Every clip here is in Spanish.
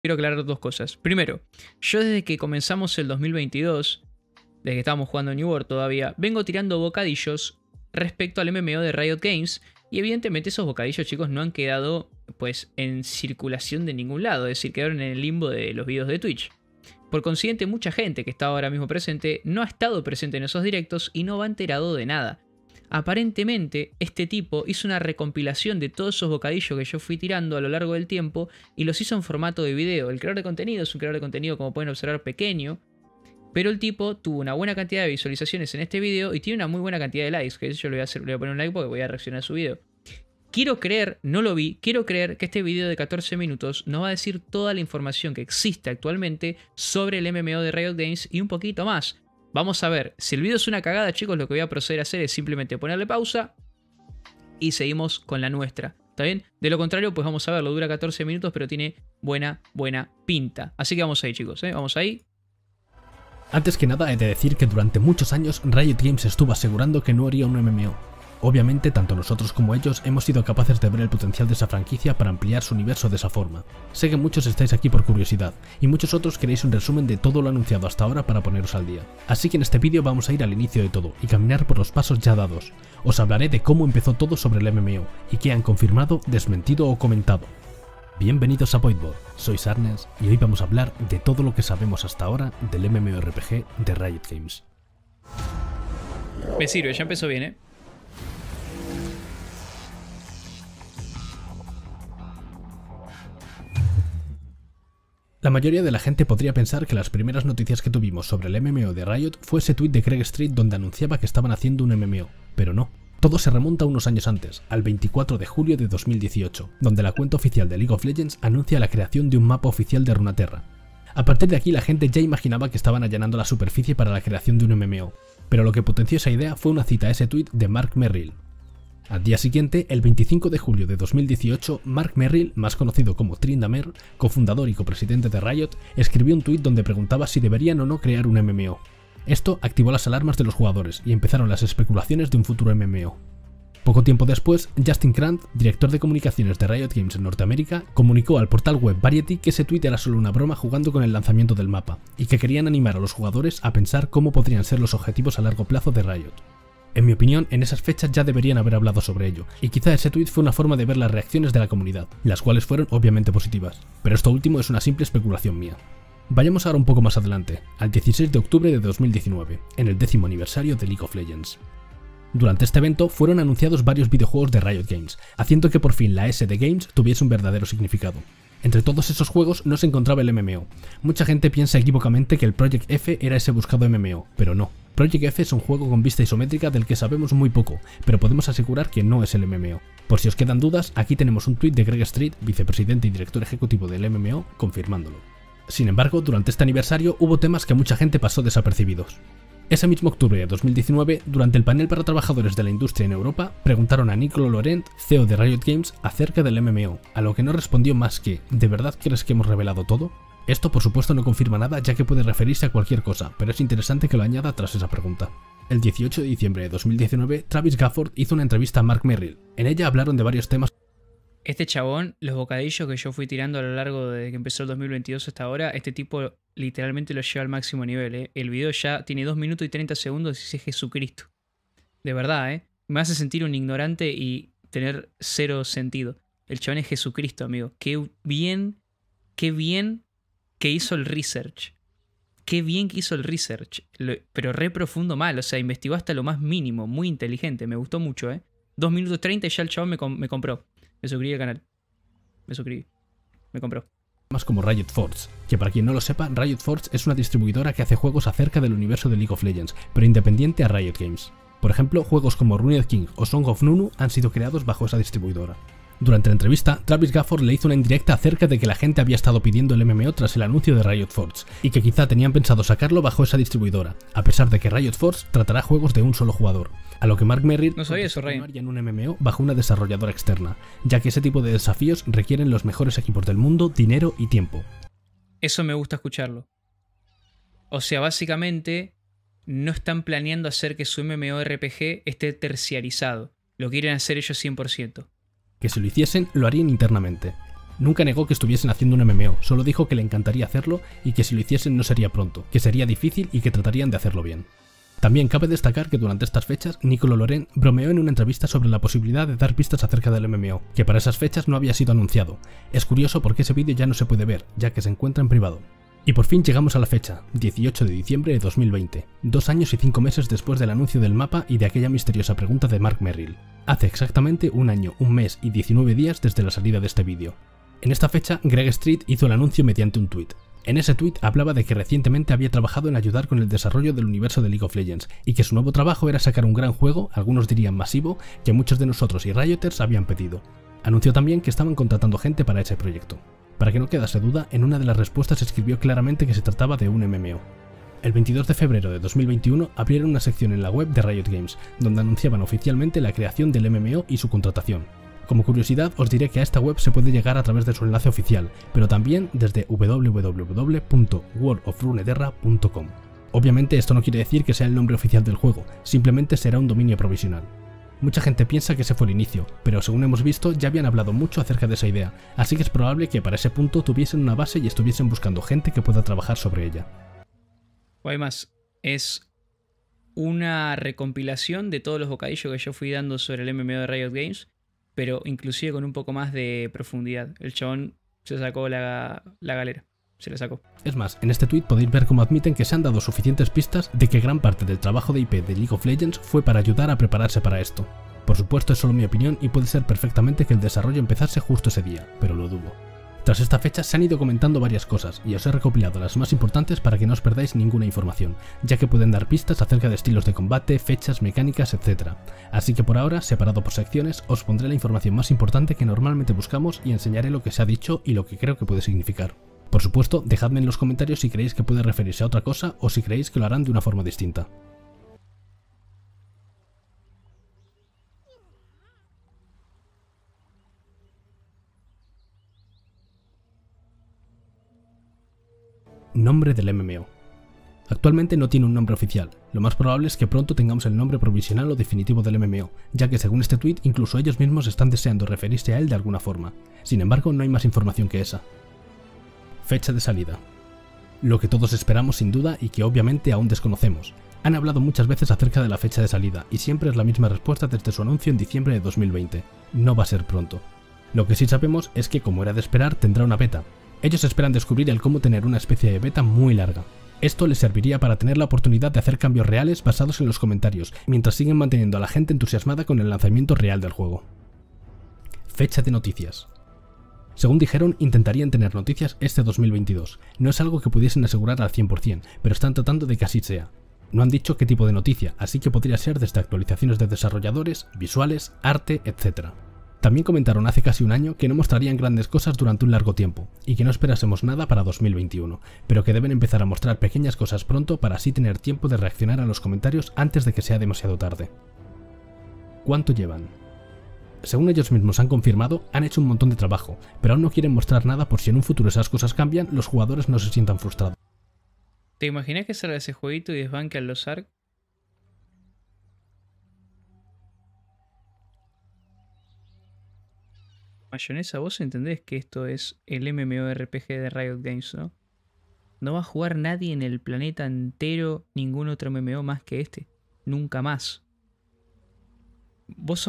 quiero aclarar dos cosas. Primero, yo desde que comenzamos el 2022, desde que estábamos jugando New World todavía, vengo tirando bocadillos respecto al MMO de Riot Games. Y evidentemente esos bocadillos, chicos, no han quedado pues en circulación de ningún lado. Es decir, quedaron en el limbo de los vídeos de Twitch. Por consiguiente, mucha gente que está ahora mismo presente no ha estado presente en esos directos y no va enterado de nada. Aparentemente, este tipo hizo una recompilación de todos esos bocadillos que yo fui tirando a lo largo del tiempo y los hizo en formato de video. El creador de contenido es un creador de contenido, como pueden observar, pequeño, pero el tipo tuvo una buena cantidad de visualizaciones en este video y tiene una muy buena cantidad de likes, que yo le voy a poner un like porque voy a reaccionar a su video. Quiero creer, no lo vi, quiero creer que este video de 14 minutos nos va a decir toda la información que existe actualmente sobre el MMO de Riot Games y un poquito más. Vamos a ver, si el video es una cagada, chicos, lo que voy a proceder a hacer es simplemente ponerle pausa y seguimos con la nuestra. ¿Está bien? De lo contrario, pues vamos a verlo, dura 14 minutos, pero tiene buena pinta. Así que vamos ahí, chicos, vamos ahí. Antes que nada he de decir que durante muchos años Riot Games estuvo asegurando que no haría un MMO. Obviamente, tanto nosotros como ellos hemos sido capaces de ver el potencial de esa franquicia para ampliar su universo de esa forma. Sé que muchos estáis aquí por curiosidad, y muchos otros queréis un resumen de todo lo anunciado hasta ahora para poneros al día. Así que en este vídeo vamos a ir al inicio de todo, y caminar por los pasos ya dados. Os hablaré de cómo empezó todo sobre el MMO, y qué han confirmado, desmentido o comentado. Bienvenidos a Voidboard, soy Sarnes, y hoy vamos a hablar de todo lo que sabemos hasta ahora del MMORPG de Riot Games. Me sirve, ya empezó bien, La mayoría de la gente podría pensar que las primeras noticias que tuvimos sobre el MMO de Riot fue ese tweet de Craig Street donde anunciaba que estaban haciendo un MMO, pero no. Todo se remonta unos años antes, al 24 de julio de 2018, donde la cuenta oficial de League of Legends anuncia la creación de un mapa oficial de Runeterra. A partir de aquí la gente ya imaginaba que estaban allanando la superficie para la creación de un MMO, pero lo que potenció esa idea fue una cita a ese tweet de Mark Merrill. Al día siguiente, el 25 de julio de 2018, Mark Merrill, más conocido como Tryndamere, cofundador y copresidente de Riot, escribió un tuit donde preguntaba si deberían o no crear un MMO. Esto activó las alarmas de los jugadores y empezaron las especulaciones de un futuro MMO. Poco tiempo después, Justin Krant, director de comunicaciones de Riot Games en Norteamérica, comunicó al portal web Variety que ese tuit era solo una broma jugando con el lanzamiento del mapa, y que querían animar a los jugadores a pensar cómo podrían ser los objetivos a largo plazo de Riot. En mi opinión, en esas fechas ya deberían haber hablado sobre ello, y quizá ese tweet fue una forma de ver las reacciones de la comunidad, las cuales fueron obviamente positivas, pero esto último es una simple especulación mía. Vayamos ahora un poco más adelante, al 16 de octubre de 2019, en el 10º aniversario de League of Legends. Durante este evento fueron anunciados varios videojuegos de Riot Games, haciendo que por fin la S de Games tuviese un verdadero significado. Entre todos esos juegos no se encontraba el MMO. Mucha gente piensa equívocamente que el Project F era ese buscado MMO, pero no. Project F es un juego con vista isométrica del que sabemos muy poco, pero podemos asegurar que no es el MMO. Por si os quedan dudas, aquí tenemos un tweet de Craig Street, vicepresidente y director ejecutivo del MMO, confirmándolo. Sin embargo, durante este aniversario hubo temas que mucha gente pasó desapercibidos. Ese mismo octubre de 2019, durante el panel para trabajadores de la industria en Europa, preguntaron a Nicolo Laurent, CEO de Riot Games, acerca del MMO, a lo que no respondió más que ¿de verdad crees que hemos revelado todo? Esto por supuesto no confirma nada ya que puede referirse a cualquier cosa, pero es interesante que lo añada tras esa pregunta. El 18 de diciembre de 2019, Travis Gafford hizo una entrevista a Mark Merrill. En ella hablaron de varios temas. Este chabón, los bocadillos que yo fui tirando a lo largo de que empezó el 2022 hasta ahora, este tipo literalmente lo lleva al máximo nivel, El video ya tiene 2 minutos y 30 segundos y es Jesucristo. De verdad, Me hace sentir un ignorante y tener cero sentido. El chabón es Jesucristo, amigo. Qué bien que hizo el research. Qué bien que hizo el research. Pero re profundo mal, o sea, investigó hasta lo más mínimo. Muy inteligente, me gustó mucho, 2 minutos 30 y ya el chabón me compró. Me suscribí al canal. Me compró. Más como Riot Forge, que para quien no lo sepa, Riot Forge es una distribuidora que hace juegos acerca del universo de League of Legends, pero independiente a Riot Games. Por ejemplo, juegos como Ruined King o Song of Nunu han sido creados bajo esa distribuidora. Durante la entrevista, Travis Gafford le hizo una indirecta acerca de que la gente había estado pidiendo el MMO tras el anuncio de Riot Forge, y que quizá tenían pensado sacarlo bajo esa distribuidora, a pesar de que Riot Forge tratará juegos de un solo jugador. A lo que Mark Merrill no sabía eso, Rey. No harían un MMO bajo una desarrolladora externa, ya que ese tipo de desafíos requieren los mejores equipos del mundo, dinero y tiempo. Eso me gusta escucharlo. O sea, básicamente no están planeando hacer que su MMORPG esté terciarizado. Lo quieren hacer ellos 100%. Que si lo hiciesen, lo harían internamente. Nunca negó que estuviesen haciendo un MMO, solo dijo que le encantaría hacerlo y que si lo hiciesen no sería pronto, que sería difícil y que tratarían de hacerlo bien. También cabe destacar que durante estas fechas, Nicolo Loren bromeó en una entrevista sobre la posibilidad de dar pistas acerca del MMO, que para esas fechas no había sido anunciado. Es curioso porque ese vídeo ya no se puede ver, ya que se encuentra en privado. Y por fin llegamos a la fecha, 18 de diciembre de 2020, 2 años y 5 meses después del anuncio del mapa y de aquella misteriosa pregunta de Mark Merrill. Hace exactamente un año, un mes y 19 días desde la salida de este vídeo. En esta fecha, Greg Street hizo el anuncio mediante un tuit. En ese tuit hablaba de que recientemente había trabajado en ayudar con el desarrollo del universo de League of Legends, y que su nuevo trabajo era sacar un gran juego, algunos dirían masivo, que muchos de nosotros y Rioters habían pedido. Anunció también que estaban contratando gente para ese proyecto. Para que no quedase duda, en una de las respuestas escribió claramente que se trataba de un MMO. El 22 de febrero de 2021 abrieron una sección en la web de Riot Games, donde anunciaban oficialmente la creación del MMO y su contratación. Como curiosidad, os diré que a esta web se puede llegar a través de su enlace oficial, pero también desde www.worldofruneterra.com. Obviamente esto no quiere decir que sea el nombre oficial del juego, simplemente será un dominio provisional. Mucha gente piensa que ese fue el inicio, pero según hemos visto ya habían hablado mucho acerca de esa idea, así que es probable que para ese punto tuviesen una base y estuviesen buscando gente que pueda trabajar sobre ella. O además, es una recompilación de todos los bocadillos que yo fui dando sobre el MMO de Riot Games, pero inclusive con un poco más de profundidad. El chabón se sacó la galera. Se la sacó. Es más, en este tweet podéis ver cómo admiten que se han dado suficientes pistas de que gran parte del trabajo de IP de League of Legends fue para ayudar a prepararse para esto. Por supuesto es solo mi opinión y puede ser perfectamente que el desarrollo empezase justo ese día, pero lo dudo. Tras esta fecha se han ido comentando varias cosas y os he recopilado las más importantes para que no os perdáis ninguna información, ya que pueden dar pistas acerca de estilos de combate, fechas, mecánicas, etc. Así que por ahora, separado por secciones, os pondré la información más importante que normalmente buscamos y enseñaré lo que se ha dicho y lo que creo que puede significar. Por supuesto, dejadme en los comentarios si creéis que puede referirse a otra cosa o si creéis que lo harán de una forma distinta. Nombre del MMO. Actualmente no tiene un nombre oficial, lo más probable es que pronto tengamos el nombre provisional o definitivo del MMO, ya que según este tweet incluso ellos mismos están deseando referirse a él de alguna forma. Sin embargo, no hay más información que esa. Fecha de salida. Lo que todos esperamos sin duda y que obviamente aún desconocemos. Han hablado muchas veces acerca de la fecha de salida y siempre es la misma respuesta desde su anuncio en diciembre de 2020. No va a ser pronto. Lo que sí sabemos es que, como era de esperar, tendrá una beta. Ellos esperan descubrir el cómo tener una especie de beta muy larga. Esto les serviría para tener la oportunidad de hacer cambios reales basados en los comentarios, mientras siguen manteniendo a la gente entusiasmada con el lanzamiento real del juego. Fecha de noticias. Según dijeron, intentarían tener noticias este 2022. No es algo que pudiesen asegurar al 100%, pero están tratando de que así sea. No han dicho qué tipo de noticia, así que podría ser desde actualizaciones de desarrolladores, visuales, arte, etc. También comentaron hace casi un año que no mostrarían grandes cosas durante un largo tiempo, y que no esperásemos nada para 2021, pero que deben empezar a mostrar pequeñas cosas pronto para así tener tiempo de reaccionar a los comentarios antes de que sea demasiado tarde. ¿Cuánto llevan? Según ellos mismos han confirmado, han hecho un montón de trabajo, pero aún no quieren mostrar nada por si en un futuro esas cosas cambian, los jugadores no se sientan frustrados. ¿Te imaginas que salga ese jueguito y desbanque a los ARK? Mayonesa, vos entendés que esto es el MMORPG de Riot Games, ¿no? No va a jugar nadie en el planeta entero ningún otro MMO más que este. Nunca más. Vos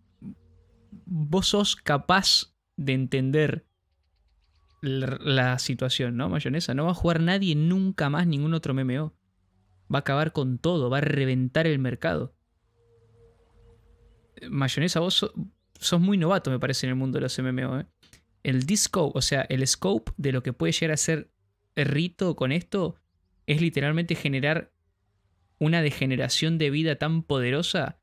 sos capaz de entender la situación, ¿no, Mayonesa? No va a jugar nadie nunca más ningún otro MMO. Va a acabar con todo, va a reventar el mercado. Mayonesa, vos sos muy novato, me parece, en el mundo de los MMO, ¿eh? El D-Scope, o sea, el scope de lo que puede llegar a ser Rito con esto es literalmente generar una degeneración de vida tan poderosa,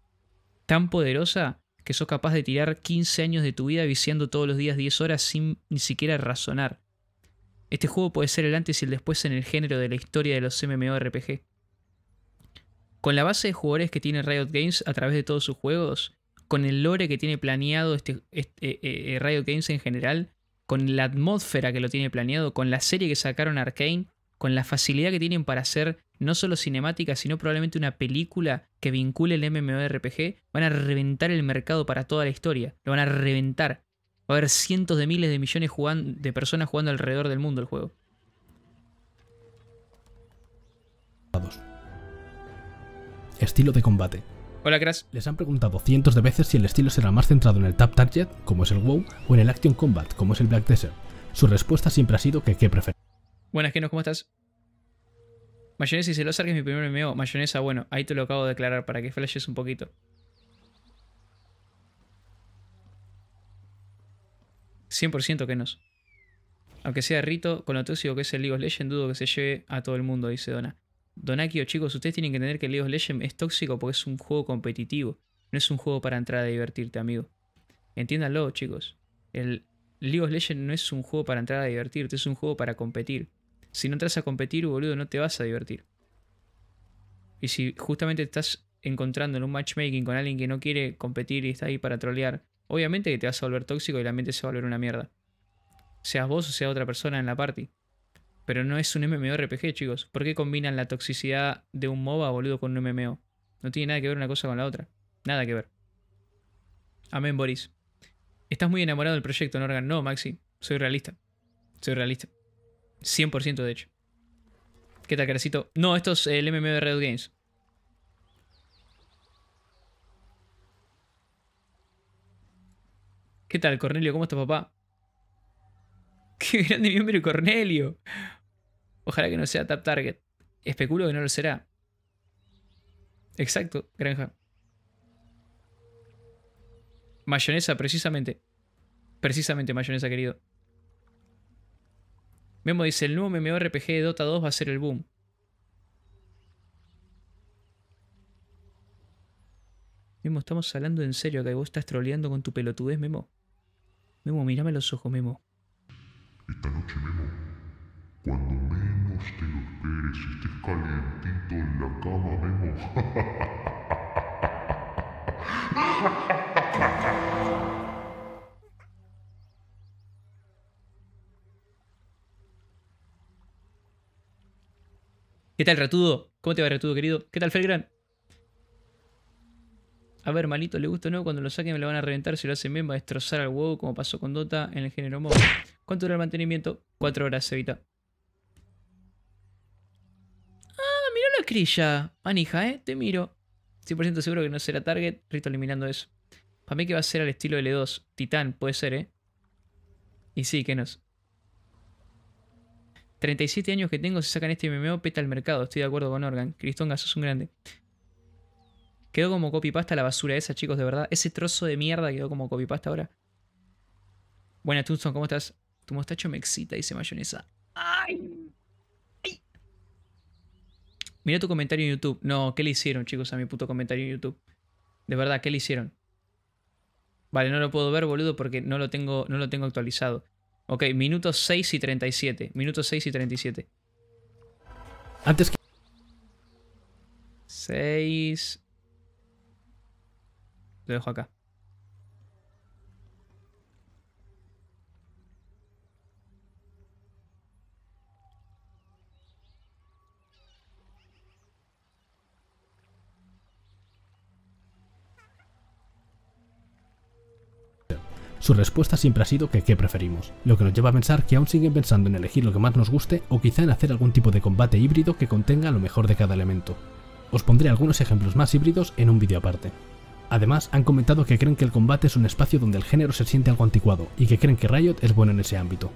que sos capaz de tirar 15 años de tu vida viciando todos los días 10 horas sin ni siquiera razonar. Este juego puede ser el antes y el después en el género de la historia de los MMORPG. Con la base de jugadores que tiene Riot Games a través de todos sus juegos, con el lore que tiene planeado Riot Games en general, con la atmósfera que lo tiene planeado, con la serie que sacaron Arcane, con la facilidad que tienen para hacer no solo cinemática, sino probablemente una película que vincule el MMORPG, van a reventar el mercado para toda la historia. Lo van a reventar. Va a haber cientos de miles de millones de personas jugando alrededor del mundo el juego. Estilo de combate. Hola, Crash. Les han preguntado cientos de veces si el estilo será más centrado en el Tap Target, como es el WoW, o en el Action Combat, como es el Black Desert. Su respuesta siempre ha sido que qué prefieren. Buenas, Genos, ¿cómo estás? Mayonesa y Celosar, que es mi primer MMO. Mayonesa, bueno, ahí te lo acabo de declarar para que flashes un poquito. $100% que no. Aunque sea Rito, con lo tóxico que es el League of Legends, dudo que se lleve a todo el mundo, dice Dona. Donakio, chicos, ustedes tienen que entender que el League of Legends es tóxico porque es un juego competitivo. No es un juego para entrar a divertirte, amigo. Entiéndanlo, chicos. El League of Legends no es un juego para entrar a divertirte, es un juego para competir. Si no entras a competir, boludo, no te vas a divertir. Y si justamente te estás encontrando en un matchmaking con alguien que no quiere competir y está ahí para trolear, obviamente que te vas a volver tóxico y la mente se va a volver una mierda. Seas vos o sea otra persona en la party. Pero no es un MMORPG, chicos. ¿Por qué combinan la toxicidad de un MOBA, boludo, con un MMO? No tiene nada que ver una cosa con la otra. Nada que ver. Amén, Boris. Estás muy enamorado del proyecto, Norgan. No, Maxi. Soy realista. Soy realista. 100% de hecho. ¿Qué tal, Caracito? No, esto es el MMO de Riot Games. ¿Qué tal, Cornelio? ¿Cómo estás, papá? ¡Qué grande miembro, Cornelio! Ojalá que no sea Tap Target. Especulo que no lo será. Exacto, Granja. Mayonesa, precisamente. Precisamente, mayonesa, querido. Memo dice, el nuevo MMORPG de Dota 2 va a ser el boom. Memo, estamos hablando en serio acá y vos estás troleando con tu pelotudez, Memo. Memo, mírame los ojos, Memo. Esta noche, Memo, cuando menos te lo esperes y estés calientito en la cama, Memo. ¿Qué tal, Ratudo? ¿Cómo te va, Ratudo, querido? ¿Qué tal, Felgran? A ver, malito, ¿le gusta o no? Cuando lo saquen me lo van a reventar. Si lo hacen bien va a destrozar al huevo como pasó con Dota en el género MOBA. ¿Cuánto dura el mantenimiento? 4 horas, Evita. Ah, mirá la crilla. Manija, te miro. 100% seguro que no será target. Rito eliminando eso. Para mí que va a ser al estilo L2. Titán, puede ser, Y sí, que no es. 37 años que tengo, si sacan este MMO, peta el mercado. Estoy de acuerdo con Organ. Cristonga, sos un grande. Quedó como copypasta la basura esa, chicos, de verdad. Ese trozo de mierda quedó como copypasta ahora. Buena, Tunson, ¿cómo estás? Tu mostacho me excita, dice Mayonesa. ¡Ay! ¡Ay! Mira tu comentario en YouTube. No, ¿qué le hicieron, chicos, a mi puto comentario en YouTube? De verdad, ¿qué le hicieron? Vale, no lo puedo ver, boludo, porque no lo tengo actualizado. Ok, minutos 6 y 37. Minutos 6 y 37. Antes que... 6... Lo dejo acá. Su respuesta siempre ha sido que qué preferimos, lo que nos lleva a pensar que aún siguen pensando en elegir lo que más nos guste o quizá en hacer algún tipo de combate híbrido que contenga lo mejor de cada elemento. Os pondré algunos ejemplos más híbridos en un vídeo aparte. Además, han comentado que creen que el combate es un espacio donde el género se siente algo anticuado y que creen que Riot es bueno en ese ámbito.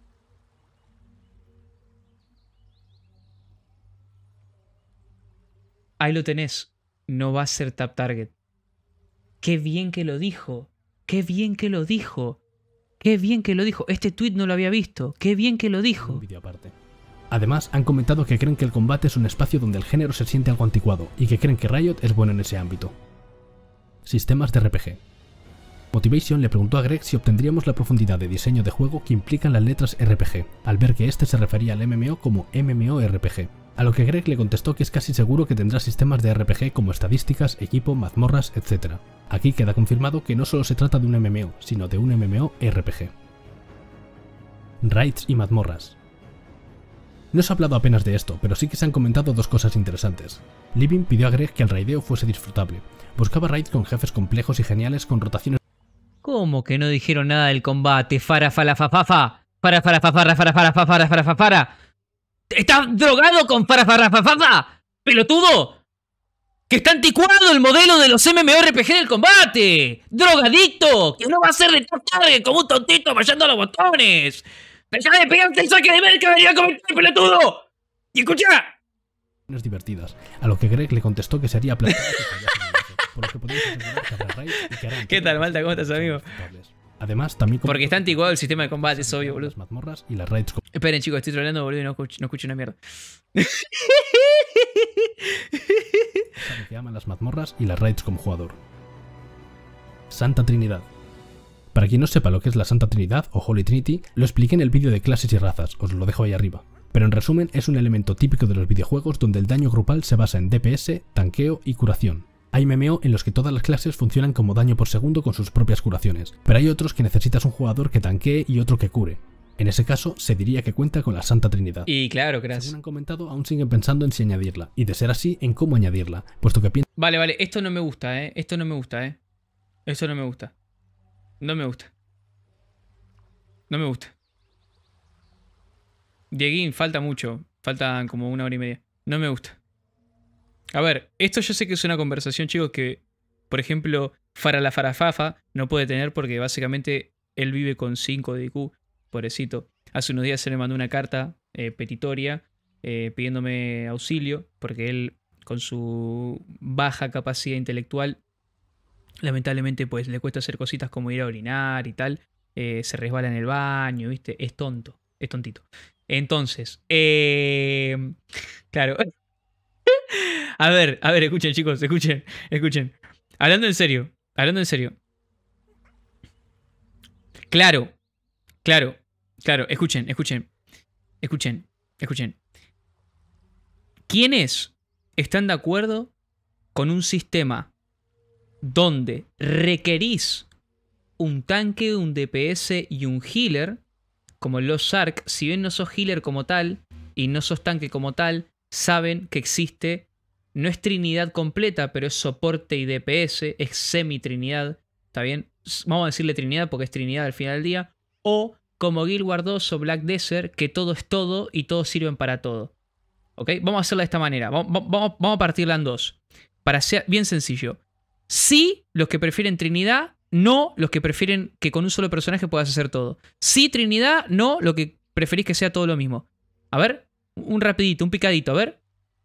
Ahí lo tenés. No va a ser Tap Target. ¡Qué bien que lo dijo! ¡Qué bien que lo dijo! ¡Qué bien que lo dijo! Este tweet no lo había visto. ¡Qué bien que lo dijo! Un vídeo aparte. Además, han comentado que creen que el combate es un espacio donde el género se siente algo anticuado y que creen que Riot es bueno en ese ámbito. Sistemas de RPG. Motivation le preguntó a Greg si obtendríamos la profundidad de diseño de juego que implican las letras RPG, al ver que este se refería al MMO como MMORPG, a lo que Greg le contestó que es casi seguro que tendrá sistemas de RPG como estadísticas, equipo, mazmorras, etc. Aquí queda confirmado que no solo se trata de un MMO, sino de un MMORPG. Raids y mazmorras. No se ha hablado apenas de esto, pero sí que se han comentado dos cosas interesantes. Living pidió a Greg que el raideo fuese disfrutable. Buscaba raids con jefes complejos y geniales con rotaciones ¿Cómo que no dijeron nada del combate? Fara, fala, fa, fa, fa. Fara, fara, fa, fara, fara, fara, fa, fara, fara, fa, fara. ¿Estás drogado con fara, fara, fa, fa, fa? ¡Pelotudo! ¡Que está anticuado el modelo de los MMORPG del combate! ¡Drogadicto! ¡Que no va a ser de tarde como un tontito vayando a los botones! ¡Deja de pegarte el saque de merca! ¡Venía a comentar, pelotudo! ¡Y escucha! Divertidas, a lo que Greg le contestó que sería aplastado si fallase el enlace, por lo que podemos asegurar que habrá raids y que harán ¿Qué tal, Malta? ¿Cómo estás, amigo? Además, también Porque está anticuado el sistema de combate, es obvio, boludo. las mazmorras y las raids. Esperen, chicos, estoy troleando, boludo, y no escucho una mierda. Sabe que ama las mazmorras y las raids como jugador. Santa Trinidad. Para quien no sepa lo que es la Santa Trinidad o Holy Trinity, lo expliqué en el vídeo de clases y razas, os lo dejo ahí arriba. Pero en resumen, es un elemento típico de los videojuegos donde el daño grupal se basa en DPS, tanqueo y curación. Hay MMO en los que todas las clases funcionan como daño por segundo con sus propias curaciones, pero hay otros que necesitas un jugador que tanquee y otro que cure. En ese caso, se diría que cuenta con la Santa Trinidad. Y claro, gracias. Según han comentado, aún siguen pensando en si añadirla, y de ser así, en cómo añadirla, puesto que piensan... Vale, esto no me gusta, esto no me gusta, Esto no me gusta. No me gusta. No me gusta. Dieguín, falta mucho. Faltan como 1 hora y media. No me gusta. A ver, esto yo sé que es una conversación, chicos, que, por ejemplo, Farala Farafafa no puede tener porque básicamente él vive con 5 de IQ, pobrecito. Hace unos días se le mandó una carta petitoria pidiéndome auxilio porque él, con su baja capacidad intelectual, lamentablemente pues le cuesta hacer cositas como ir a orinar y tal. Se resbala en el baño, ¿viste? Es tonto, es tontito. Entonces, claro. A ver, escuchen, chicos, escuchen. Hablando en serio. Claro, escuchen. ¿Quiénes están de acuerdo con un sistema donde requerís un tanque, un DPS y un healer, como los Ark? Si bien no sos healer como tal y no sos tanque como tal, saben que existe, no es Trinidad completa, pero es soporte y DPS, es semi-Trinidad, ¿está bien? Vamos a decirle Trinidad porque es Trinidad al final del día. O como Guild Wars 2 o Black Desert, que todo es todo y todos sirven para todo. ¿Ok? Vamos a hacerla de esta manera. Vamos a partirla en dos. Para ser bien sencillo. Sí, los que prefieren Trinidad. No, los que prefieren que con un solo personaje puedas hacer todo. Sí, Trinidad. No, lo que preferís que sea todo lo mismo. A ver, un rapidito, un picadito, a ver.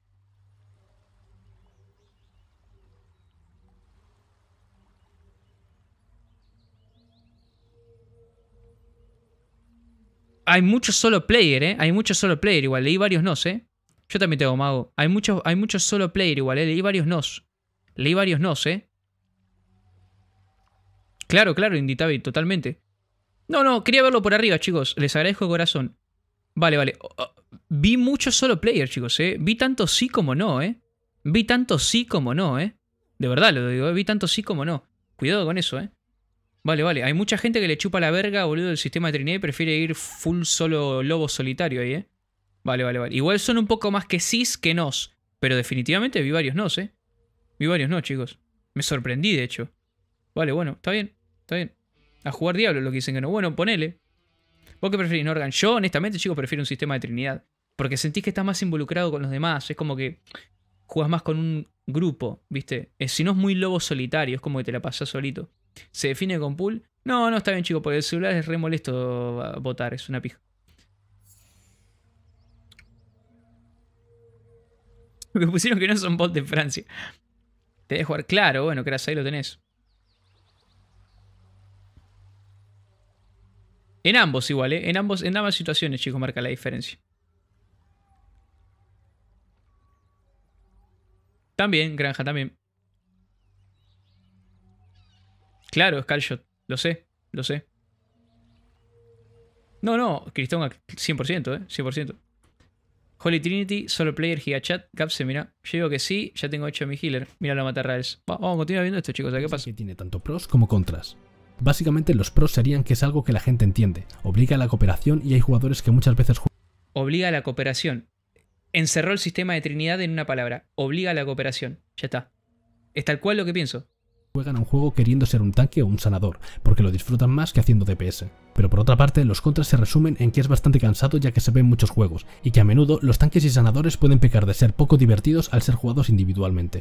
Hay muchos solo player, Hay muchos solo player igual. Leí varios nos, Yo también tengo mago. Hay muchos solo player igual, Leí varios nos. Claro, Inditavi, totalmente. No, quería verlo por arriba, chicos. Les agradezco de corazón. Vale. Vi muchos solo player, chicos, Vi tanto sí como no, Vi tanto sí como no, De verdad lo digo, Vi tanto sí como no. Cuidado con eso, Vale. Hay mucha gente que le chupa la verga, boludo, del sistema de Trinidad y prefiere ir full solo lobo solitario ahí, Vale. Igual son un poco más que cis que nos. Pero definitivamente vi varios nos, Vi varios no, chicos. Me sorprendí, de hecho. Vale, bueno, está bien. A jugar diablo lo que dicen que no. Bueno, ponele. ¿Vos qué preferís, Norgan? Yo, honestamente, chicos, prefiero un sistema de Trinidad. Porque sentís que estás más involucrado con los demás. Es como que jugás más con un grupo, ¿viste? Si no es muy lobo solitario, es como que te la pasás solito. ¿Se define con pool? No, está bien, chicos, porque el celular es re molesto votar, es una pija. Me pusieron que no son bots de Francia. Te debes jugar, claro, bueno, que ahí lo tenés. En ambos igual, en ambas situaciones, chicos, marca la diferencia. También, Granja, también. Claro, Scalshot. Lo sé. No, Cristón 100%, 100%. Holy Trinity, solo player, gigachat, Gapse, mira. Yo digo que sí, ya tengo hecho mi healer. Mira la mata Raels. Vamos a continuar viendo esto, chicos, ¿a qué pasa? Que tiene tanto pros como contras. Básicamente los pros serían que es algo que la gente entiende, obliga a la cooperación y hay jugadores que muchas veces obliga a la cooperación. Encerró el sistema de Trinidad en una palabra. Obliga a la cooperación. Ya está. Es tal cual lo que pienso. juegan a un juego queriendo ser un tanque o un sanador, porque lo disfrutan más que haciendo DPS. Pero por otra parte, los contras se resumen en que es bastante cansado ya que se ve en muchos juegos, y que a menudo los tanques y sanadores pueden pecar de ser poco divertidos al ser jugados individualmente.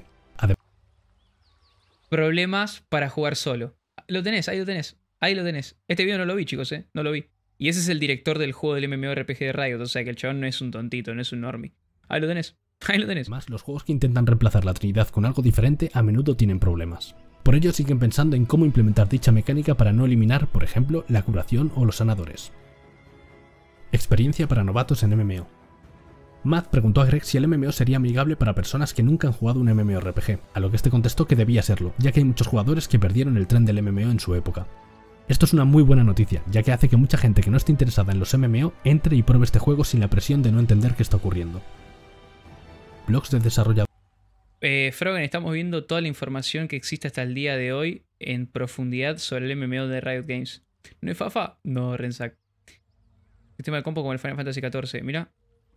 Problemas para jugar solo. Lo tenés, ahí lo tenés. Ahí lo tenés. Este video no lo vi, chicos, no lo vi. Y ese es el director del juego del MMORPG de Riot, o sea que el chabón no es un tontito, no es un normie. Ahí lo tenés. Ahí lo tenés. Además, los juegos que intentan reemplazar la Trinidad con algo diferente a menudo tienen problemas. Por ello siguen pensando en cómo implementar dicha mecánica para no eliminar, por ejemplo, la curación o los sanadores. Experiencia para novatos en MMO. Matt preguntó a Greg si el MMO sería amigable para personas que nunca han jugado un MMORPG, a lo que este contestó que debía serlo, ya que hay muchos jugadores que perdieron el tren del MMO en su época. Esto es una muy buena noticia, ya que hace que mucha gente que no esté interesada en los MMO entre y pruebe este juego sin la presión de no entender qué está ocurriendo. Blogs de desarrolladores. Frogen, estamos viendo toda la información que existe hasta el día de hoy en profundidad sobre el MMO de Riot Games. ¿No es Fafa? No, Renzac. Sistema de compo como el Final Fantasy XIV, mira.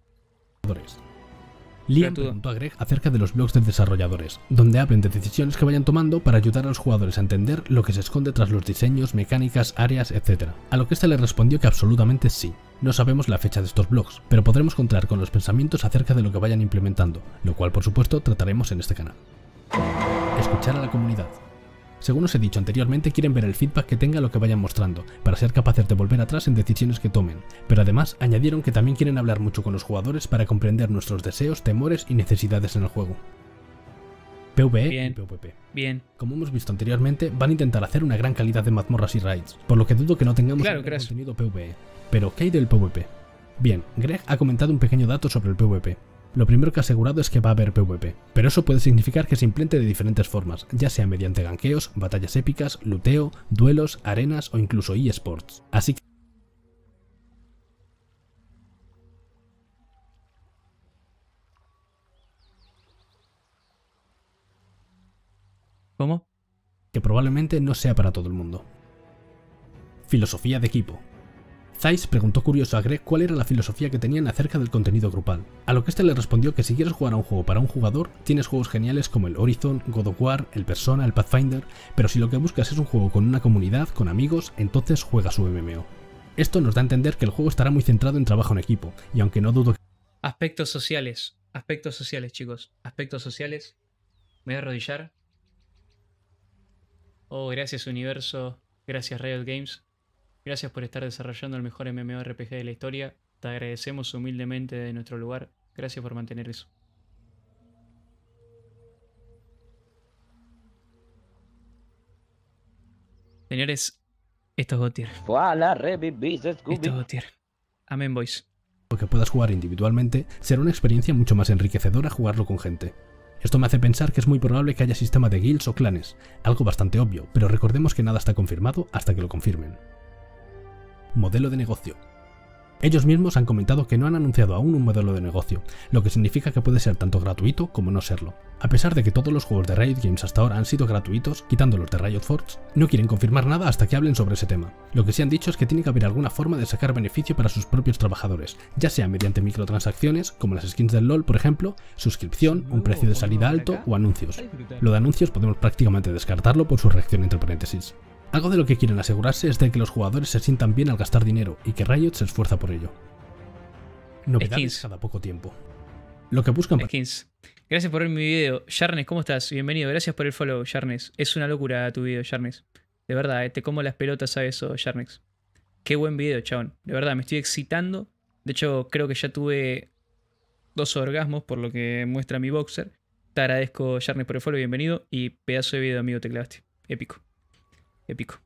Liam preguntó a Greg acerca de los blogs de desarrolladores, donde hablen de decisiones que vayan tomando para ayudar a los jugadores a entender lo que se esconde tras los diseños, mecánicas, áreas, etc. A lo que este le respondió que absolutamente sí. No sabemos la fecha de estos blogs, pero podremos contar con los pensamientos acerca de lo que vayan implementando, lo cual por supuesto trataremos en este canal. Escuchar a la comunidad. Según os he dicho anteriormente, quieren ver el feedback que tenga lo que vayan mostrando, para ser capaces de volver atrás en decisiones que tomen, pero además añadieron que también quieren hablar mucho con los jugadores para comprender nuestros deseos, temores y necesidades en el juego. PvE Bien. y PvP. Bien. Como hemos visto anteriormente, van a intentar hacer una gran calidad de mazmorras y raids, por lo que dudo que no tengamos un gran contenido PvE. Pero, ¿qué hay del PvP? Bien, Greg ha comentado un pequeño dato sobre el PvP. Lo primero que ha asegurado es que va a haber PvP, pero eso puede significar que se implemente de diferentes formas, ya sea mediante ganqueos, batallas épicas, luteo, duelos, arenas o incluso eSports. Así que ¿Cómo? probablemente no sea para todo el mundo. Filosofía de equipo. Zeiss preguntó curioso a Greg cuál era la filosofía que tenían acerca del contenido grupal, a lo que este le respondió que si quieres jugar a un juego para un jugador, tienes juegos geniales como el Horizon, God of War, el Persona, el Pathfinder, pero si lo que buscas es un juego con una comunidad, con amigos, entonces juega su MMO. Esto nos da a entender que el juego estará muy centrado en trabajo en equipo, y aunque no dudo que... Aspectos sociales, chicos, aspectos sociales. Me voy a arrodillar. Oh, gracias universo, gracias Riot Games. Gracias por estar desarrollando el mejor MMORPG de la historia. Te agradecemos humildemente de nuestro lugar. Gracias por mantener eso. Señores, esto es Gotier. Esto es Gotier. Amén, boys. que puedas jugar individualmente, será una experiencia mucho más enriquecedora jugarlo con gente. Esto me hace pensar que es muy probable que haya sistema de guilds o clanes, algo bastante obvio, pero recordemos que nada está confirmado hasta que lo confirmen. Modelo de negocio. Ellos mismos han comentado que no han anunciado aún un modelo de negocio, lo que significa que puede ser tanto gratuito como no serlo. A pesar de que todos los juegos de Riot Games hasta ahora han sido gratuitos, quitando los de Riot Forge, no quieren confirmar nada hasta que hablen sobre ese tema. Lo que sí han dicho es que tiene que haber alguna forma de sacar beneficio para sus propios trabajadores, ya sea mediante microtransacciones, como las skins del LoL por ejemplo, suscripción, un precio de salida alto o anuncios. Lo de anuncios podemos prácticamente descartarlo por su reacción entre paréntesis. Algo de lo que quieren asegurarse es de que los jugadores se sientan bien al gastar dinero y que Riot se esfuerza por ello. Novedades cada poco tiempo. Lo que buscan... Skins. Gracias por ver mi video. Yarnes, ¿cómo estás? Bienvenido. Gracias por el follow, Yarnes. Es una locura tu video, Yarnes. De verdad, te como las pelotas a eso, Yarnes. Qué buen video, chabón. De verdad, me estoy excitando. De hecho, creo que ya tuve 2 orgasmos por lo que muestra mi boxer. Te agradezco, Yarnes, por el follow. Bienvenido. Y pedazo de video, amigo, te clavaste. Épico. Épico.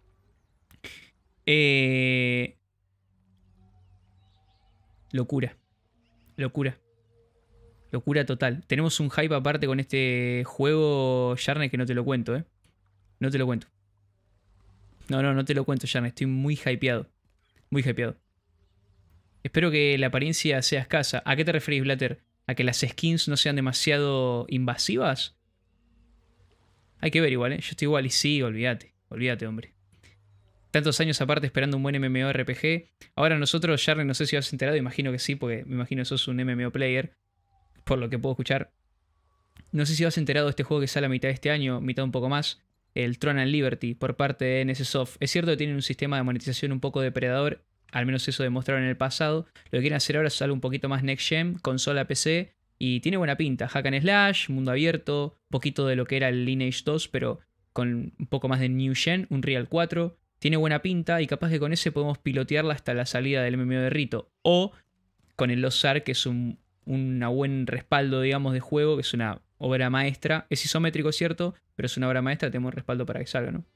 Locura. Locura. Locura total. Tenemos un hype aparte con este juego, Yarne, que no te lo cuento, ¿eh? No te lo cuento. No te lo cuento, Yarne. Estoy muy hypeado. Muy hypeado. Espero que la apariencia sea escasa. ¿A qué te referís, Blatter? ¿A que las skins no sean demasiado invasivas? Hay que ver igual, ¿eh? Yo estoy igual y sí, olvídate. Olvídate, hombre. Tantos años aparte esperando un buen MMORPG. Ahora nosotros, Yarne, no sé si has enterado, imagino que sí, porque me imagino que sos un MMO player, por lo que puedo escuchar. No sé si has enterado de este juego que sale a mitad de este año, mitad un poco más, el Throne and Liberty por parte de NCSoft. Es cierto que tienen un sistema de monetización un poco depredador, al menos eso demostraron en el pasado. Lo que quieren hacer ahora es algo un poquito más next gen, consola PC, y tiene buena pinta. Hack and slash, mundo abierto, un poquito de lo que era el Lineage 2, pero con un poco más de New Gen, un Real 4. Tiene buena pinta y capaz que con ese podemos pilotearla hasta la salida del MMO de Rito. O con el Lost Ark, que es un buen respaldo, digamos, de juego, que es una obra maestra. Es isométrico, cierto, pero es una obra maestra, tenemos respaldo para que salga, ¿no?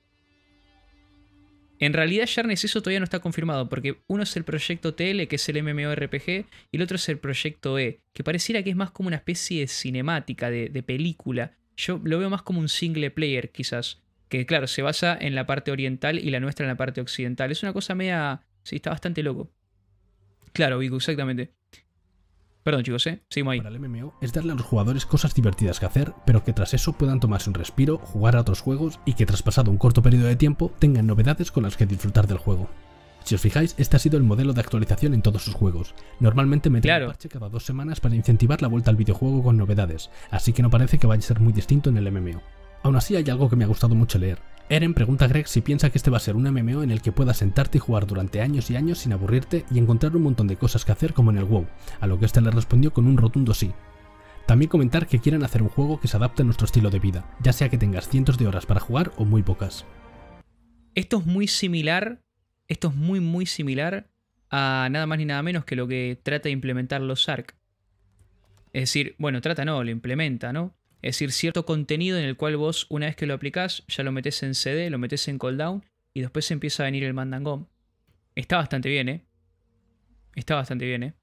En realidad, Yarnes, eso todavía no está confirmado, porque uno es el proyecto TL, que es el MMORPG, y el otro es el proyecto E, que pareciera que es más como una especie de cinemática, de película. Yo lo veo más como un single player, quizás. Que claro, se basa en la parte oriental y la nuestra en la parte occidental. Es una cosa media... Sí, está bastante loco. Claro, Vico, exactamente. Perdón, chicos, seguimos ahí. Para el MMO es darle a los jugadores cosas divertidas que hacer, pero que tras eso puedan tomarse un respiro, jugar a otros juegos y que tras pasado un corto periodo de tiempo tengan novedades con las que disfrutar del juego. Si os fijáis, este ha sido el modelo de actualización en todos sus juegos. Normalmente meten un parche cada 2 semanas para incentivar la vuelta al videojuego con novedades, así que no parece que vaya a ser muy distinto en el MMO. Aún así hay algo que me ha gustado mucho leer. Eren pregunta a Greg si piensa que este va a ser un MMO en el que puedas sentarte y jugar durante años y años sin aburrirte y encontrar un montón de cosas que hacer como en el WoW, a lo que este le respondió con un rotundo sí. También comentar que quieren hacer un juego que se adapte a nuestro estilo de vida, ya sea que tengas cientos de horas para jugar o muy pocas. Esto es muy similar, esto es muy similar a nada más ni nada menos que lo que trata de implementar los Ark. Es decir, bueno, trata no, lo implementa, ¿no? Es decir, cierto contenido en el cual vos, una vez que lo aplicás, ya lo metés en CD, lo metés en cooldown y después empieza a venir el mandangón. Está bastante bien, ¿eh? Está bastante bien, ¿eh?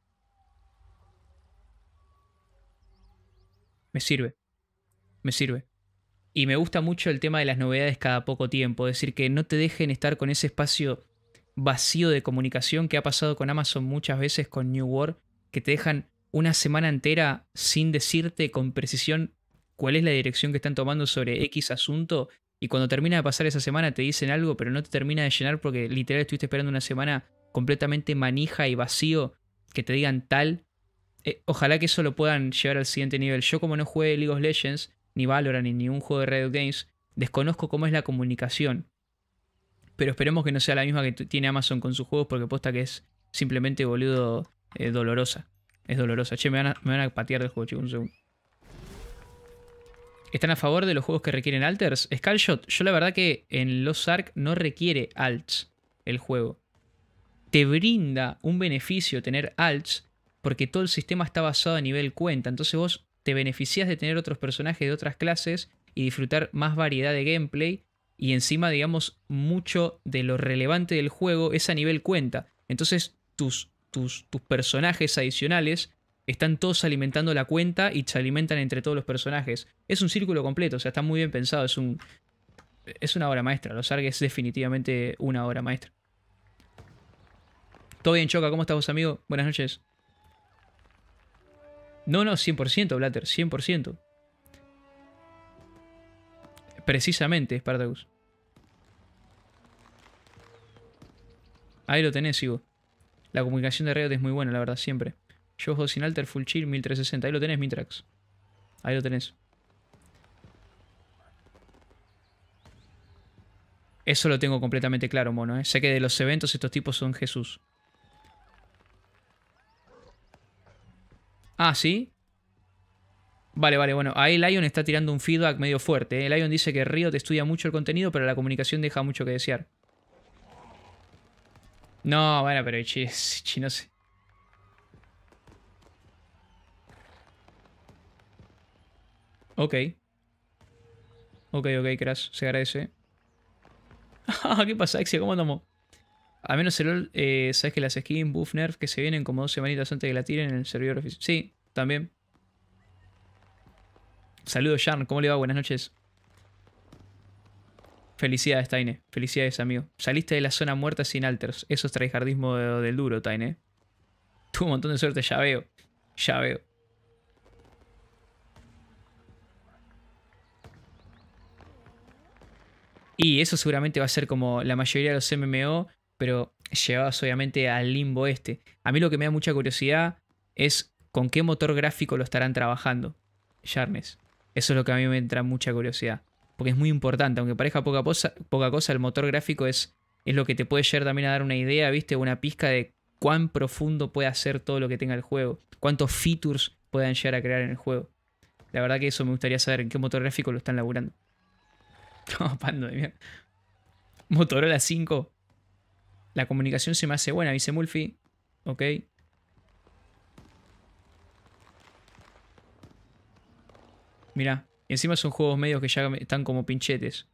Me sirve. Me sirve. Y me gusta mucho el tema de las novedades cada poco tiempo. Es decir, que no te dejen estar con ese espacio vacío de comunicación que ha pasado con Amazon muchas veces con New World, que te dejan una semana entera sin decirte con precisión cuál es la dirección que están tomando sobre X asunto, y cuando termina de pasar esa semana te dicen algo, pero no te termina de llenar porque literal estuviste esperando una semana completamente manija y vacío que te digan tal. Ojalá que eso lo puedan llevar al siguiente nivel. Yo, como no jugué League of Legends, ni Valorant, ni ningún juego de Riot Games, desconozco cómo es la comunicación. Pero esperemos que no sea la misma que tiene Amazon con sus juegos, porque posta que es simplemente, boludo, dolorosa. Es dolorosa. Che, me van a patear del juego, chicos, un segundo. ¿Están a favor de los juegos que requieren alters? Skullshot, yo la verdad que en Lost Ark no requiere alts el juego. Te brinda un beneficio tener alts porque todo el sistema está basado a nivel cuenta. Entonces vos te beneficias de tener otros personajes de otras clases y disfrutar más variedad de gameplay. Y encima, digamos, mucho de lo relevante del juego es a nivel cuenta. Entonces tus personajes adicionales están todos alimentando la cuenta y se alimentan entre todos los personajes. Es un círculo completo, o sea, está muy bien pensado. Es una obra maestra. Los Ark es definitivamente una obra maestra. ¿Todo bien, Choca? ¿Cómo estás vos, amigo? Buenas noches. No, 100%, Blatter, 100%. Precisamente, Spartacus. Ahí lo tenés, Ivo. La comunicación de Riot es muy buena, la verdad, siempre. Yo juego sin alter, full chill, 1360. Ahí lo tenés, Mitrax. Ahí lo tenés. Eso lo tengo completamente claro, mono. Sé que de los eventos estos tipos son Jesús. Ah, ¿sí? Vale, bueno. Ahí Lion está tirando un feedback medio fuerte. Lion dice que Riot estudia mucho el contenido, pero la comunicación deja mucho que desear. No, bueno, pero no sé. Ok, Crash, se agradece. ¿Qué pasa, Exia? ¿Cómo andamos? A menos el LoL, sabes que las skins, buff, nerf que se vienen como 2 semanitas antes de que la tiren en el servidor oficial. Sí, también. Saludos, Jarn, ¿cómo le va? Buenas noches. Felicidades, Taine. Felicidades, amigo. Saliste de la zona muerta sin alters. Eso es tryhardismo del duro, Taine. Tuvo un montón de suerte, ya veo. Ya veo. Y eso seguramente va a ser como la mayoría de los MMO, pero llevados obviamente al limbo este. A mí lo que me da mucha curiosidad es con qué motor gráfico lo estarán trabajando, Yarnes. Eso es lo que a mí me entra mucha curiosidad. porque es muy importante. Aunque parezca poca cosa, el motor gráfico es lo que te puede llegar también a dar una idea, ¿viste? Una pizca de cuán profundo puede hacer todo lo que tenga el juego. Cuántos features puedan llegar a crear en el juego. La verdad que eso me gustaría saber en qué motor gráfico lo están laburando. No, pando de mierda. Motorola 5. La comunicación se me hace buena, dice Mulfi. Ok. Mirá, encima son juegos medios que ya están como pinchetes.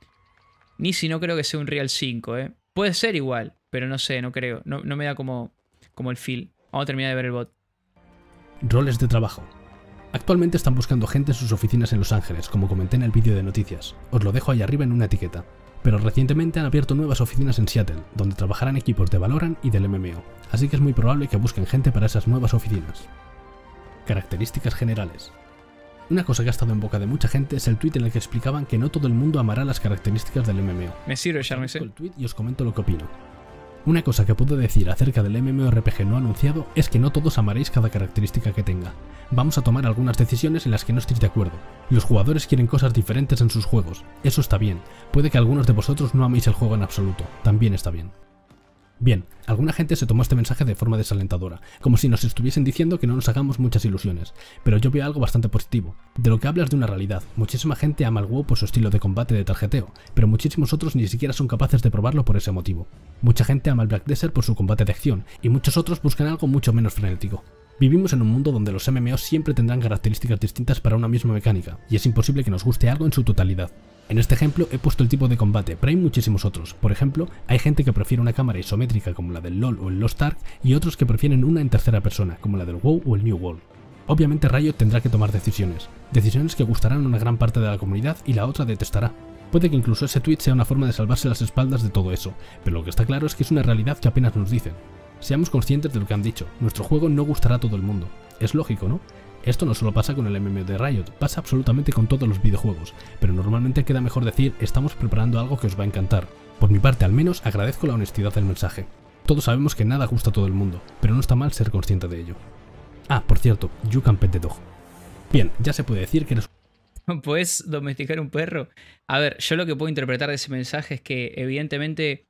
Ni si no creo que sea un Real 5, ¿eh? Puede ser igual, pero no sé, no creo. No me da como el feel. Vamos a terminar de ver el bot. Roles de trabajo. Actualmente están buscando gente en sus oficinas en Los Ángeles, como comenté en el vídeo de noticias. Os lo dejo ahí arriba en una etiqueta. Pero recientemente han abierto nuevas oficinas en Seattle, donde trabajarán equipos de Valorant y del MMO, así que es muy probable que busquen gente para esas nuevas oficinas. Características generales. Una cosa que ha estado en boca de mucha gente es el tweet en el que explicaban que no todo el mundo amará las características del MMO. Me sirve, ya me sé. El tweet y os comento lo que opino. Una cosa que puedo decir acerca del MMORPG no anunciado es que no todos amaréis cada característica que tenga. Vamos a tomar algunas decisiones en las que no estéis de acuerdo. Los jugadores quieren cosas diferentes en sus juegos. Eso está bien. Puede que algunos de vosotros no améis el juego en absoluto. También está bien. Bien, alguna gente se tomó este mensaje de forma desalentadora, como si nos estuviesen diciendo que no nos hagamos muchas ilusiones, pero yo veo algo bastante positivo. De lo que hablas de una realidad, muchísima gente ama el WoW por su estilo de combate de tarjeteo, pero muchísimos otros ni siquiera son capaces de probarlo por ese motivo. Mucha gente ama el Black Desert por su combate de acción, y muchos otros buscan algo mucho menos frenético. Vivimos en un mundo donde los MMOs siempre tendrán características distintas para una misma mecánica, y es imposible que nos guste algo en su totalidad. En este ejemplo he puesto el tipo de combate, pero hay muchísimos otros. Por ejemplo, hay gente que prefiere una cámara isométrica como la del LoL o el Lost Ark, y otros que prefieren una en tercera persona, como la del WoW o el New World. Obviamente Riot tendrá que tomar decisiones que gustarán a una gran parte de la comunidad y la otra detestará. Puede que incluso ese tweet sea una forma de salvarse las espaldas de todo eso, pero lo que está claro es que es una realidad que apenas nos dicen. Seamos conscientes de lo que han dicho, nuestro juego no gustará a todo el mundo. Es lógico, ¿no? Esto no solo pasa con el MMO de Riot, pasa absolutamente con todos los videojuegos, pero normalmente queda mejor decir estamos preparando algo que os va a encantar. Por mi parte al menos agradezco la honestidad del mensaje. Todos sabemos que nada gusta a todo el mundo, pero no está mal ser consciente de ello. Ah, por cierto, you can pet the dog. Bien, ya se puede decir que eres... ¿Puedes domesticar un perro? A ver, yo lo que puedo interpretar de ese mensaje es que evidentemente,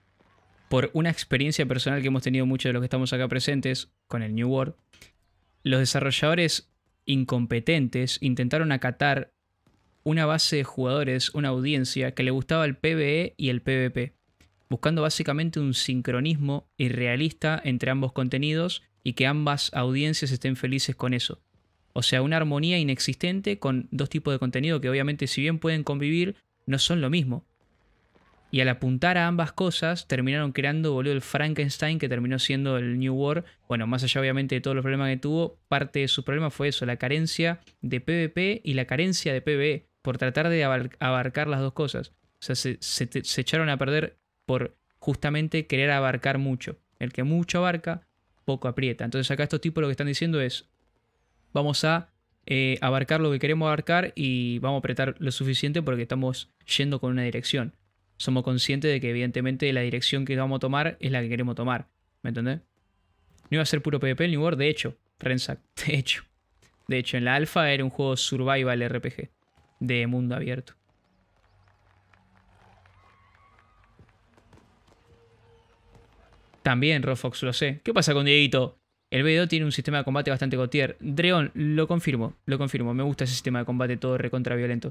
por una experiencia personal que hemos tenido muchos de los que estamos acá presentes con el New World, los desarrolladores incompetentes intentaron acatar una base de jugadores, una audiencia que le gustaba el PvE y el PvP, buscando básicamente un sincronismo irrealista entre ambos contenidos y que ambas audiencias estén felices con eso. O sea, una armonía inexistente con dos tipos de contenido que obviamente, si bien pueden convivir, no son lo mismo. Y al apuntar a ambas cosas, terminaron creando, boludo, el Frankenstein que terminó siendo el New World. Bueno, más allá obviamente de todos los problemas que tuvo, parte de su problema fue eso, la carencia de PvP y la carencia de PvE, por tratar de abarcar las dos cosas. O sea, se echaron a perder por justamente querer abarcar mucho. El que mucho abarca, poco aprieta. Entonces acá estos tipos lo que están diciendo es, vamos a abarcar lo que queremos abarcar y vamos a apretar lo suficiente porque estamos yendo con una dirección. Somos conscientes de que evidentemente la dirección que vamos a tomar es la que queremos tomar. ¿Me entendés? No iba a ser puro PvP el New World, de hecho. Rensac, de hecho, en la alfa era un juego survival RPG. De mundo abierto. También, Rofox, lo sé. ¿Qué pasa con Dieguito? El BDO tiene un sistema de combate bastante gotier. Dreon, lo confirmo. Me gusta ese sistema de combate todo recontra violento.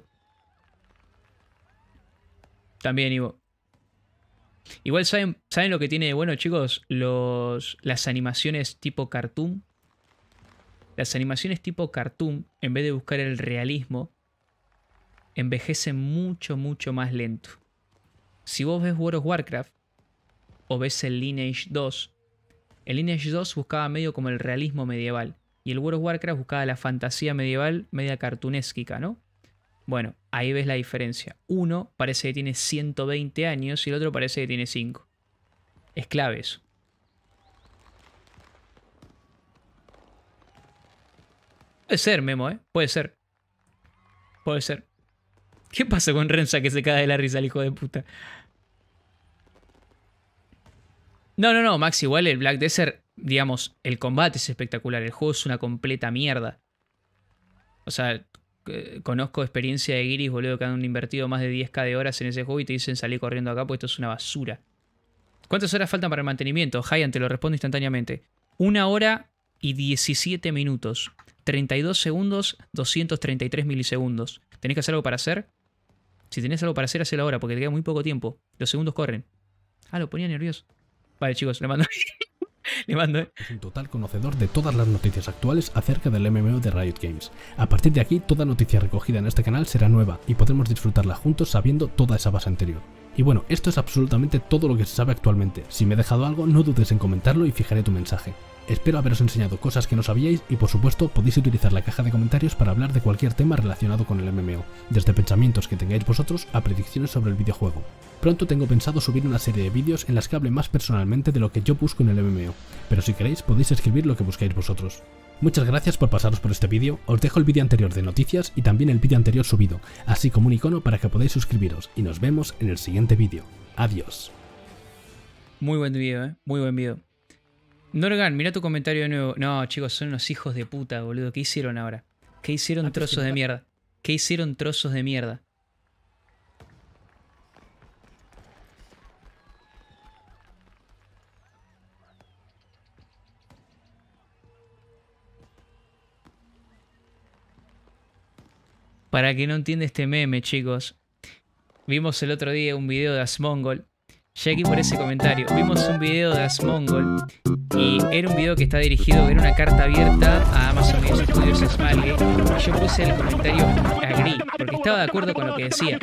También, Ivo. Igual, ¿saben lo que tiene de bueno, chicos? Las animaciones tipo cartoon. Las animaciones tipo cartoon, en vez de buscar el realismo, envejecen mucho, mucho más lento. Si vos ves World of Warcraft, o ves el Lineage 2, el Lineage 2 buscaba medio como el realismo medieval, y el World of Warcraft buscaba la fantasía medieval media cartunesca, ¿no? Bueno, ahí ves la diferencia. Uno parece que tiene 120 años y el otro parece que tiene 5. Es clave eso. Puede ser, Memo, ¿eh? Puede ser. Puede ser. ¿Qué pasa con Rensa que se cae de la risa el hijo de puta? No, Max, igual el Black Desert, digamos, el combate es espectacular. El juego es una completa mierda. O sea, conozco experiencia de guiris, boludo, que han invertido más de 10k de horas en ese juego y te dicen salir corriendo acá porque esto es una basura. ¿Cuántas horas faltan para el mantenimiento? Haiyan te lo respondo instantáneamente. 1 hora y 17 minutos. 32 segundos, 233 milisegundos. ¿Tenés que hacer algo para hacer? Si tenés algo para hacer, hacelo ahora, porque te queda muy poco tiempo. Los segundos corren. Ah, lo ponía nervioso. Vale, chicos, le mando. Le mando, Es un total conocedor de todas las noticias actuales acerca del MMO de Riot Games. A partir de aquí, toda noticia recogida en este canal será nueva y podremos disfrutarla juntos sabiendo toda esa base anterior. Y bueno, esto es absolutamente todo lo que se sabe actualmente. Si me he dejado algo, no dudes en comentarlo y fijaré tu mensaje. Espero haberos enseñado cosas que no sabíais y por supuesto podéis utilizar la caja de comentarios para hablar de cualquier tema relacionado con el MMO, desde pensamientos que tengáis vosotros a predicciones sobre el videojuego. Pronto tengo pensado subir una serie de vídeos en las que hable más personalmente de lo que yo busco en el MMO, pero si queréis podéis escribir lo que buscáis vosotros. Muchas gracias por pasaros por este vídeo, os dejo el vídeo anterior de noticias y también el vídeo anterior subido, así como un icono para que podáis suscribiros y nos vemos en el siguiente vídeo. Adiós. Muy buen video, muy buen video. Norgan, mira tu comentario de nuevo. No, chicos, son unos hijos de puta, boludo. ¿Qué hicieron ahora? ¿Qué hicieron trozos de mierda? ¿Qué hicieron trozos de mierda? Para que no entienda este meme, chicos. Vimos el otro día un video de Asmongold. Ya aquí por ese comentario. Vimos un video de Asmongold. Y era un video que está dirigido, era una carta abierta a Amazon Game Studios Smilegate. Y yo puse el comentario agree, porque estaba de acuerdo con lo que decía.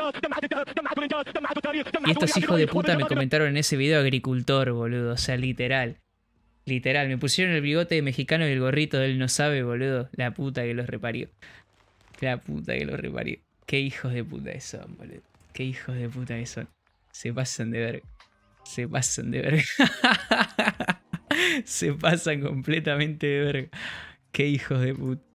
Y estos hijos de puta me comentaron en ese video agricultor, boludo. O sea, literal. Literal. Me pusieron el bigote mexicano y el gorrito de él no sabe, boludo. La puta que los reparió. La puta que los reparió. Qué hijos de puta que son, boludo. Qué hijos de puta que son. Se pasan de verga. Se pasan de verga. Se pasan completamente de verga. Qué hijos de puta.